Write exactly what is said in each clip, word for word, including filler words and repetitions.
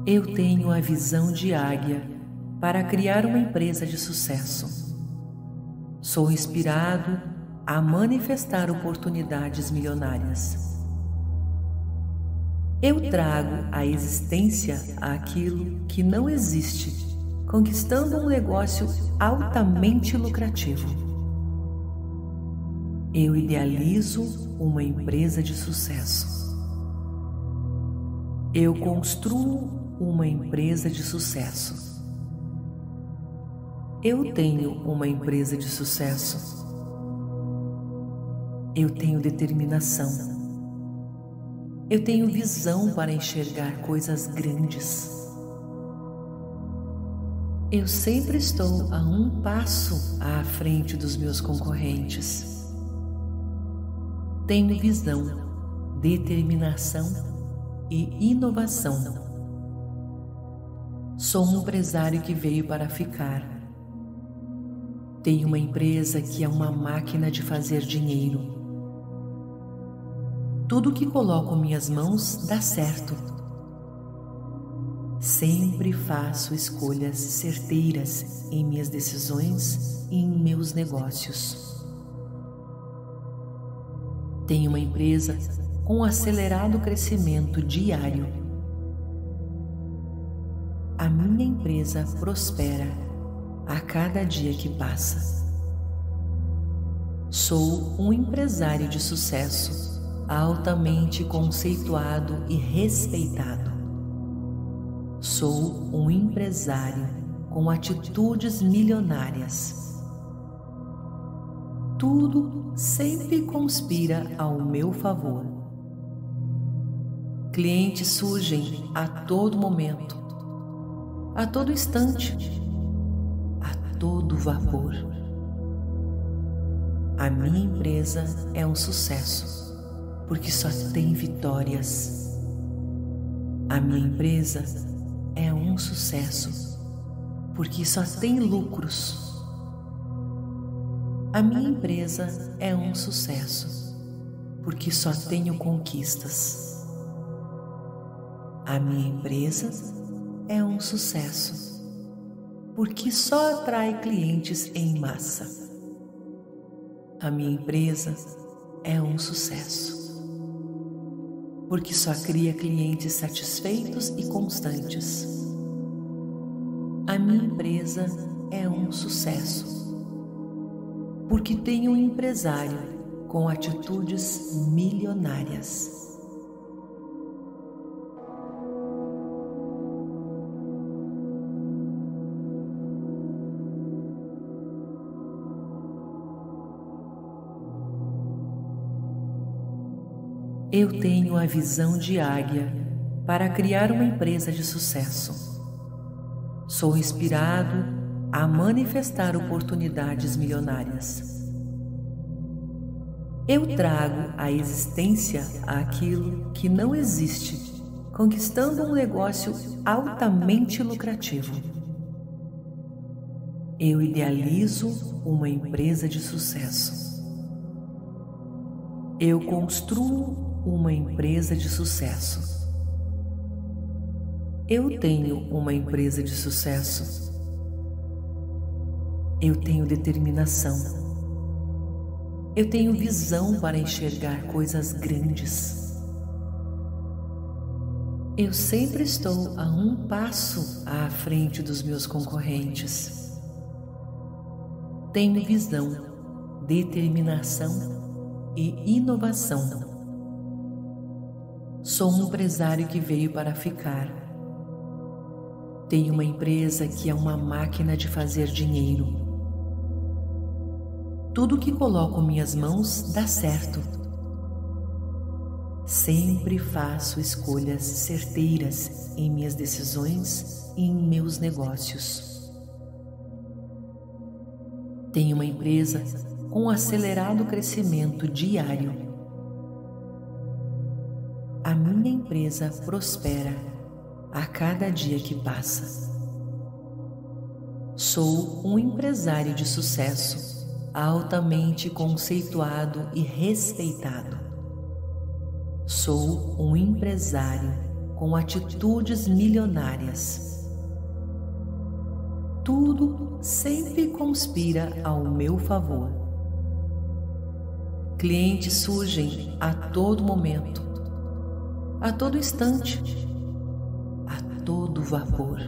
Eu tenho a visão de águia para criar uma empresa de sucesso. Sou inspirado a manifestar oportunidades milionárias. Eu trago à existência aquilo que não existe, conquistando um negócio altamente lucrativo. Eu idealizo uma empresa de sucesso. Eu construo uma empresa de sucesso. Eu tenho uma empresa de sucesso. Eu tenho determinação. Eu tenho visão para enxergar coisas grandes. Eu sempre estou a um passo à frente dos meus concorrentes. Tenho visão, determinação e inovação. Sou um empresário que veio para ficar. Tenho uma empresa que é uma máquina de fazer dinheiro. Tudo que coloco em minhas mãos dá certo. Sempre faço escolhas certeiras em minhas decisões e em meus negócios. Tenho uma empresa com acelerado crescimento diário. A minha empresa prospera a cada dia que passa. Sou um empresário de sucesso, altamente conceituado e respeitado. Sou um empresário com atitudes milionárias. Tudo sempre conspira ao meu favor. Clientes surgem a todo momento, a todo instante, a todo vapor. A minha empresa é um sucesso, porque só tem vitórias. A minha empresa é um sucesso, porque só tem lucros. A minha empresa é um sucesso, porque só tenho conquistas. A minha empresa é um sucesso, porque só atrai clientes em massa. A minha empresa é um sucesso, porque só cria clientes satisfeitos e constantes. A minha empresa é um sucesso, porque tenho um empresário com atitudes milionárias. Eu tenho a visão de águia para criar uma empresa de sucesso. Sou inspirado a manifestar oportunidades milionárias. Eu trago à existência aquilo que não existe, conquistando um negócio altamente lucrativo. Eu idealizo uma empresa de sucesso. Eu construo uma empresa de sucesso. Eu tenho uma empresa de sucesso. Eu tenho determinação. Eu tenho visão para enxergar coisas grandes. Eu sempre estou a um passo à frente dos meus concorrentes. Tenho visão, determinação e inovação. Sou um empresário que veio para ficar. Tenho uma empresa que é uma máquina de fazer dinheiro. Tudo que coloco em minhas mãos dá certo. Sempre faço escolhas certeiras em minhas decisões e em meus negócios. Tenho uma empresa com acelerado crescimento diário. A minha empresa prospera a cada dia que passa. Sou um empresário de sucesso, altamente conceituado e respeitado. Sou um empresário com atitudes milionárias. Tudo sempre conspira ao meu favor. Clientes surgem a todo momento, a todo instante, a todo vapor.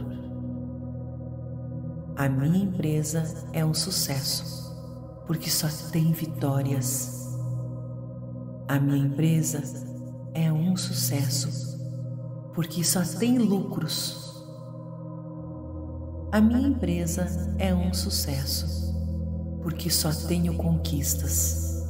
A minha empresa é um sucesso, porque só tem vitórias. A minha empresa é um sucesso, porque só tem lucros. A minha empresa é um sucesso, porque só tenho conquistas.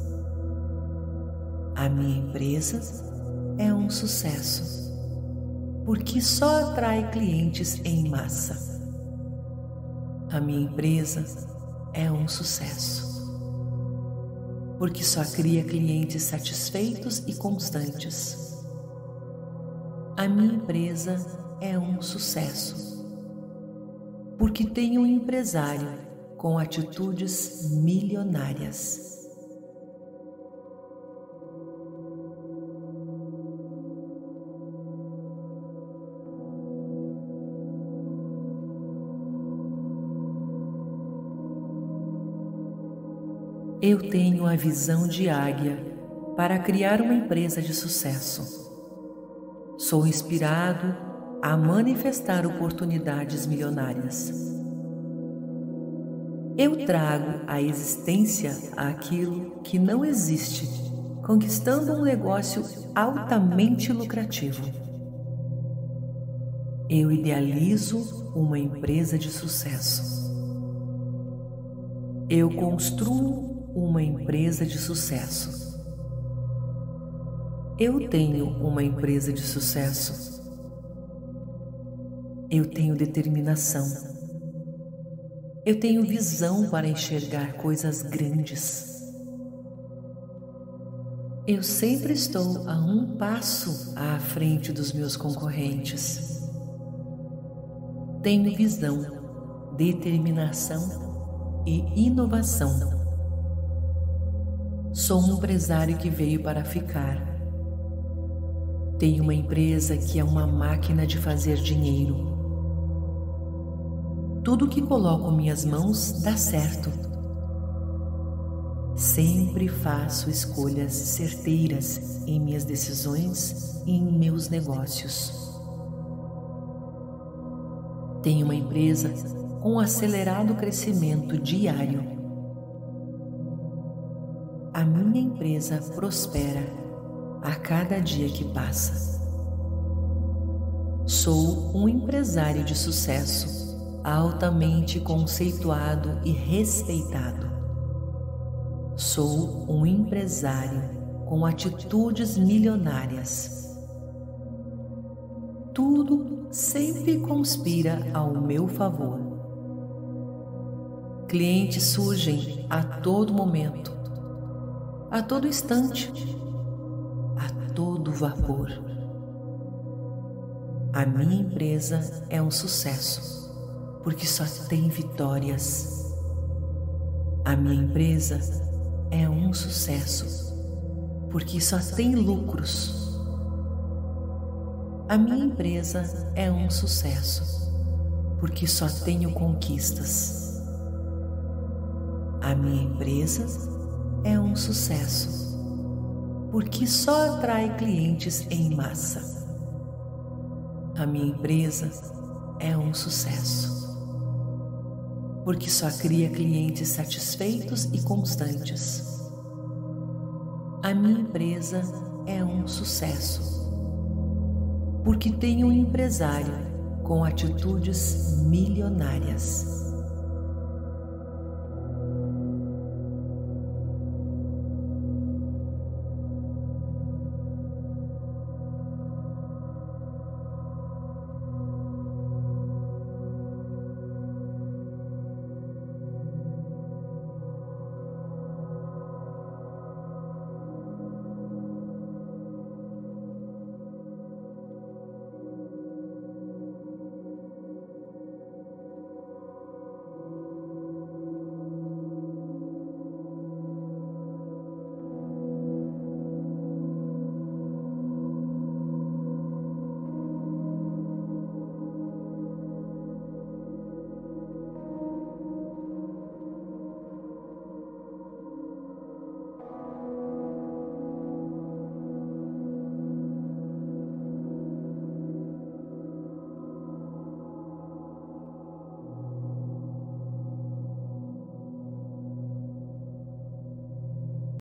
A minha empresa é um sucesso, porque só atrai clientes em massa. A minha empresa é um sucesso, porque só cria clientes satisfeitos e constantes. A minha empresa é um sucesso, porque tenho um empresário com atitudes milionárias. Eu tenho a visão de águia para criar uma empresa de sucesso. Sou inspirado a manifestar oportunidades milionárias. Eu trago à existência aquilo que não existe, conquistando um negócio altamente lucrativo. Eu idealizo uma empresa de sucesso. Eu construo uma empresa de sucesso. Eu tenho uma empresa de sucesso. Eu tenho determinação. Eu tenho visão para enxergar coisas grandes. Eu sempre estou a um passo à frente dos meus concorrentes. Tenho visão, determinação e inovação. Sou um empresário que veio para ficar. Tenho uma empresa que é uma máquina de fazer dinheiro. Tudo que coloco minhas mãos dá certo. Sempre faço escolhas certeiras em minhas decisões e em meus negócios. Tenho uma empresa com um acelerado crescimento diário. A minha empresa prospera a cada dia que passa. Sou um empresário de sucesso, altamente conceituado e respeitado. Sou um empresário com atitudes milionárias. Tudo sempre conspira ao meu favor. Clientes surgem a todo momento, a todo instante, a todo vapor. A minha empresa é um sucesso, porque só tem vitórias. A minha empresa é um sucesso, porque só tem lucros. A minha empresa é um sucesso, porque só tenho conquistas. A minha empresa é um sucesso, porque só atrai clientes em massa. A minha empresa é um sucesso, porque só cria clientes satisfeitos e constantes. A minha empresa é um sucesso, porque tenho um empresário com atitudes milionárias.